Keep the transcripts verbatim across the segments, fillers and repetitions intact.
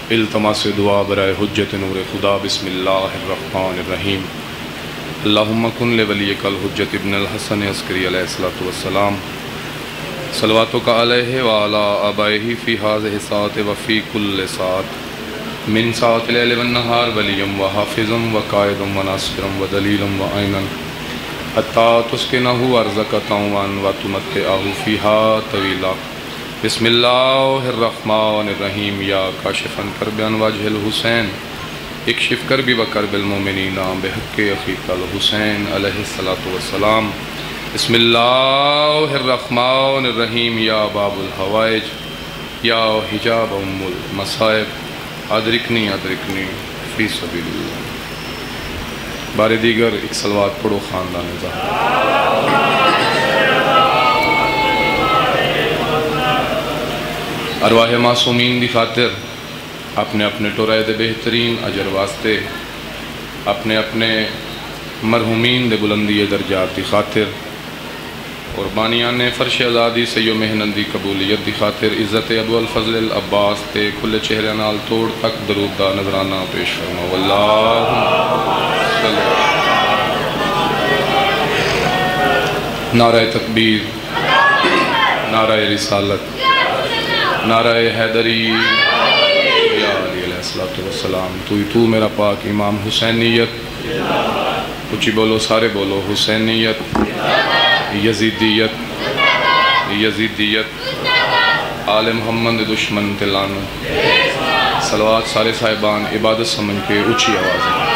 التماس دعا برائے حجت نور خدا بسم اللہ الرحمن الرحیم اللہم کن لولیک الحجت ابن الحسن عسکری علیہ السلام صلواتک علیہ وعلا آبائہ فی حاضہ ساعت وفی کل ساعت من ساعت لیل والنہار ولیم وحافظم وقائدم وناصرم ودلیلم وعینن حتی تسکنہو ارزکتاوان وتمتعہو فیہا طویلا بسم اللہ الرحمن الرحیم یا کاشفاً کربیان وجہ الحسین اکشف کربی وکرب المومنین بحق اخیق الحسین علیہ السلام بسم اللہ الرحمن الرحیم یا باب الحوائج یا حجاب ام المصائب ادرکنی ادرکنی فی سبیل اللہ۔ بار دیگر ایک صلوات پڑھو خاندان زہرا۔ ارواح معصومین دی خاطر اپنے اپنے ٹورائے دے بہترین اجر واسطے اپنے اپنے مرحومین دے بلندی درجات دی خاطر قربانیان فرش آزادی سیو محنت دی قبولیت دی خاطر عزت ابو الفضل العباس تے کھلے چہرے نال توڑ تک درود دا نظرانہ پیش فرما واللہ نعرہ تکبیر، نعرہ رسالت، نعرہ حیدری یا علی علیہ السلام۔ تو ہی تو میرا پاک امام حسینیت، کچھ بولو سارے بولو حسینیت، یزیدیت، یزیدیت، آل محمد دشمن تلانو، صلوات سارے صاحبان عبادت سمجھ کے اچھی آواز ہے۔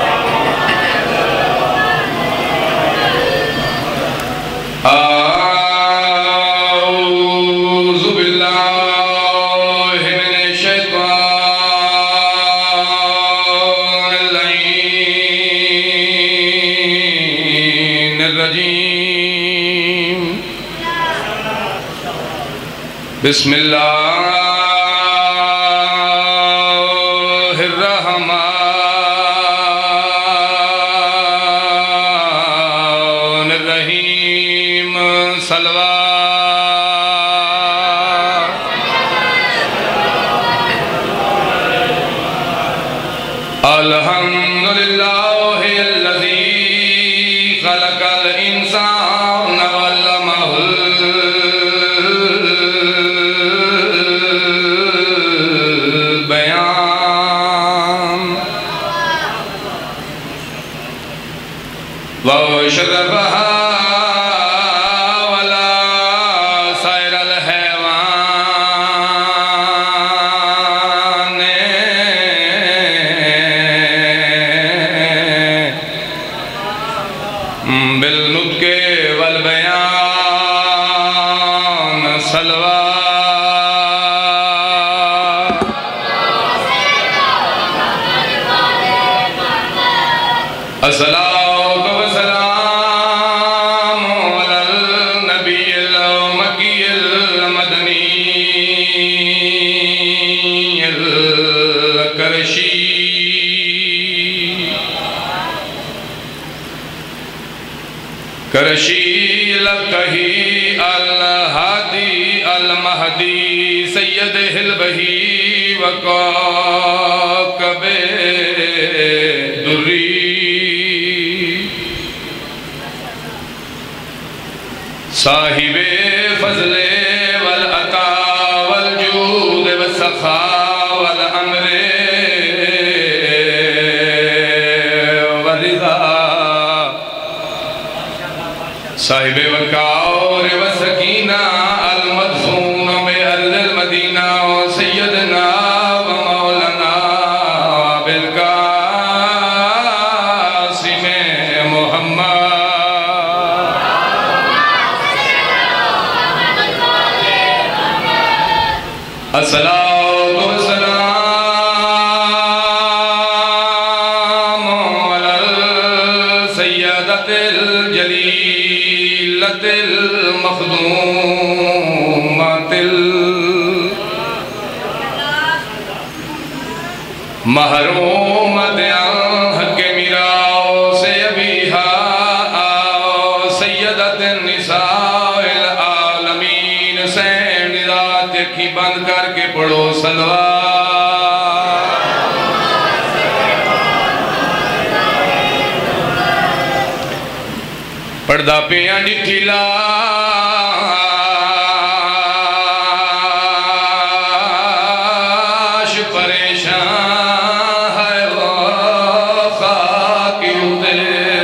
بسم اللہ الرحمن الرحیم صلوات الحمدللہ الذی خلق الانسان وعلمہ وشرفها ولا سائر الحيوان بالنطق والبيان صلوات السلام کرشی لکہی الہادی المہدی سید البہی وکاکب دری صاحب فضل والعطا والجود والسخاء والامر صاحب وقار و سکینہ المدفون بارض المدینہ سیدنا و مولانا بالقاسم محمد الصلاة والسلام علی سیدت الجلیل المخدومات محرومت حق میراؤ سے ابیہا آؤ سیدت النساء العالمین سے نظات کی بند کر کے پڑھو صلوات پڑھدا پیاں ڈٹھی لاش پریشان ہے وہ خاک اتے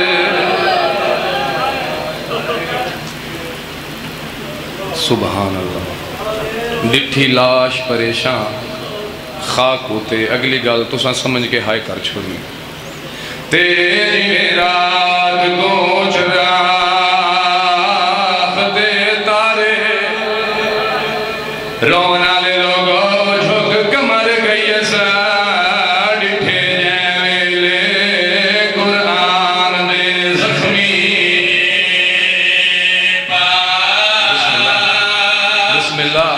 سبحان اللہ ڈٹھی لاش پریشان خاک ہوتے اگلی گال تو ساں سمجھ کے ہائے کر چھوڑی تیری رات کو چراغ دے تارے رونا لے لوگو جھک کمر گئی ایسا ڈٹھے جائے لے قرآن دے زخمی بسم اللہ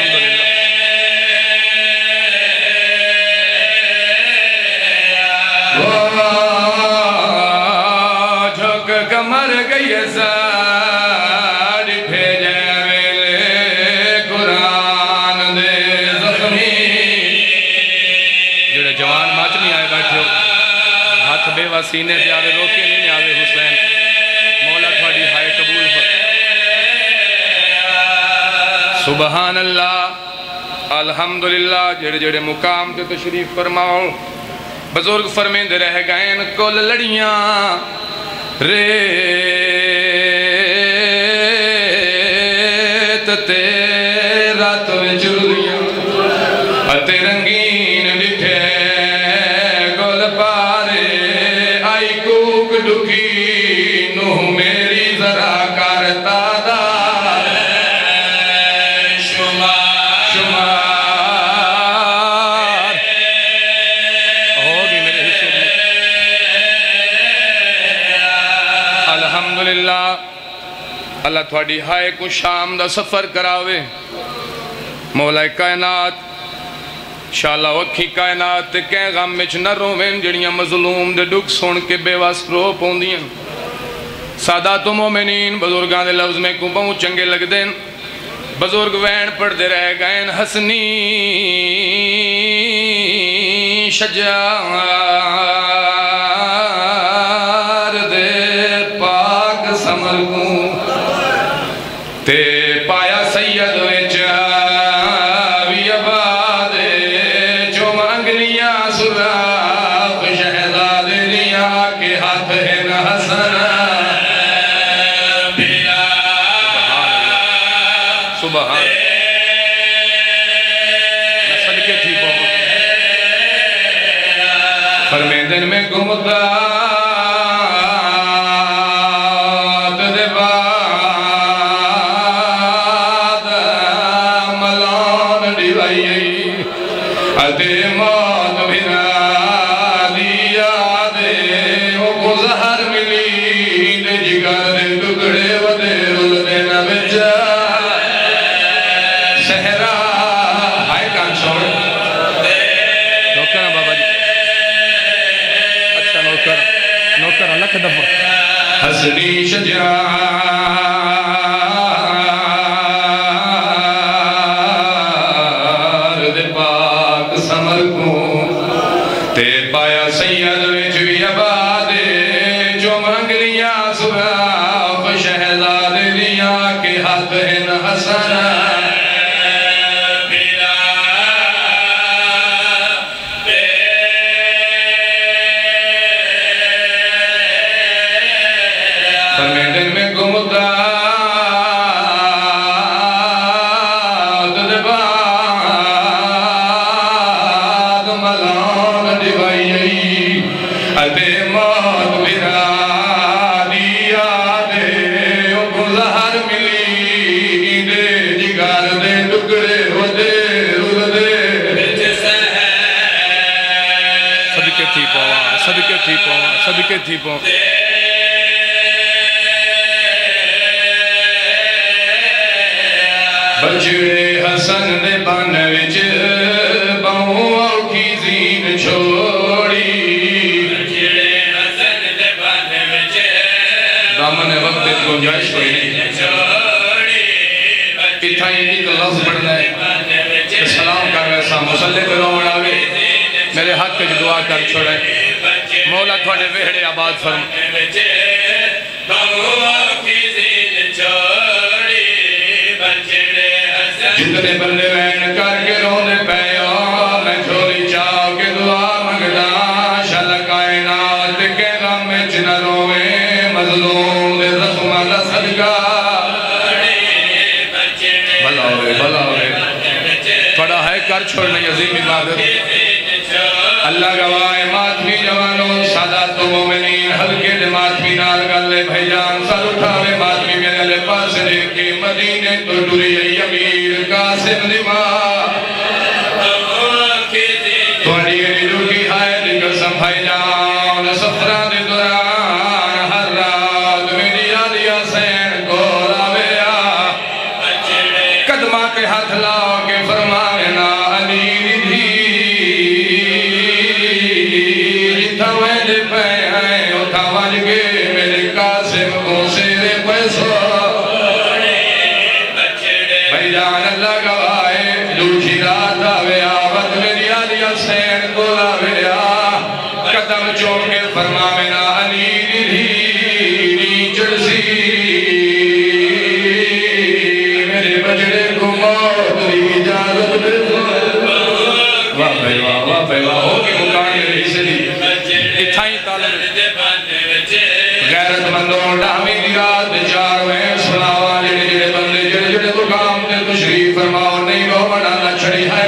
مر گئی سار بھیجے ویلے قرآن دے زخمی جڑے جوان ماتمی آئے بیٹھے ہو ہاتھ بے وسینے سے آوے روکے نہیں آوے حسین مولا تھوڑی ہائے قبول ہو سبحان اللہ الحمدللہ جڑے جڑے مقام تے تشریف فرماؤ بزرگ فرمیندے رہ گئے کل لڑیاں ریت تے رات وچ رلیاں اتے رنگین ڈٹھے گل پارے آئی کوک ڈکی نوح میری ذرا کرتا دار شمار شمار ہوگی میرے حصے میں الحمدللہ اللہ تھوڑی ہائے کو شام دا سفر کراوے مولا کائنات شاءاللہ وکھی کائنات تے کہیں غم مچ نہ روویں جڑیاں مظلوم دے ڈک سن کے بے واس رو پوندیاں سادات و مومنین بزرگاں دے لفظ میں کو بہت چنگے لگ دیں بزرگ وین پڑھ دے رہ گئے حسنی شجاعت دے پاک سمر کو تے پایا سید وچ وی آباد جو منگلیاں سراغ شہزاد لیا کے ہاتھ ہے نہ حسن سبحان میں صدقے تھی بہت فرمیدن میں گمتا اتے موت بھینا دیا دے وہ کو زہر ملی دے جگر دے ٹکڑے ودے رول دینا بچا سہرا ہائے کان چھوڑ نوکر بابا جی اچھا نوکر نوکر لکھ دفع حسنی شجاعت دے پاک سمر کو تے پایا سید وچ وی آباد جو منگلیاں سراغ شہزاد لیا کے ہاتھ ہیں حسن فرمیدن میں گمتا اتے موت بھرا دیا دے او کو زہر ملی دے جگر دے ٹکڑے ہو دے رول دے صدقے تھی پوا صدقے تھی پوا صدقے تھی پوا بچڑے حسن دے بان وچ بہوں اوکھی زین چھوڑی دامن وقت گنجائش کوئی نہیں اتھائی ایک لفظ پڑھنا ہے سلام کر ویسا مسلح پہ روڑ آوے میرے حق کے دعا کر چھوڑے مولا تھوڑے ویڑے آباد فرم جتنے بندے وین کر کے رونے پہیا میں جھولی چاہ کے دعا مگدا شل کائنات کے غم میں چنہ روے مظلوم دے زخمہ دا صدقہ بھلا ہوئے بھلا ہوئے پڑا ہے کر چھوڑنے عظیم عبادت اللہ گواہ ماتمی جوانوں سادات و مومنین حلقے دے ماتمی نال گلے بھائی جان سر اٹھاوے ماتمی میں گلے پاس دیکھ کے مدینے تو ڈوری امیر قاسم نماں تو اڈیے جو کی آئے دیکھ سم بھائی جان سفرہ دے دوران ہر رات میری آدیا سین کو لاویا قدمہ کے ہاتھ لاؤ کے فرمائے نا علی دی میرے قاسم کو سیرے پیسو بھائی جان اللہ گوائے دوچی رات آوے آوت میری آدھی حسین کو لاوے آ قدم چون کے فرماوے نا علی دی چڑسی میرے بجڑے کو موت لی اجازت دے واہ بھائی واہ واہ بھائی واہ ہو کے مکان میں رہی سے دی اتھائی تعلیم غیرت مندوں ڈامی دی رات چار میں سناوا جڑے جڑے بندے جڑے جڑے مقام تے تشریف فرماؤ نہیں رو بڑا نہ چھڑی ہے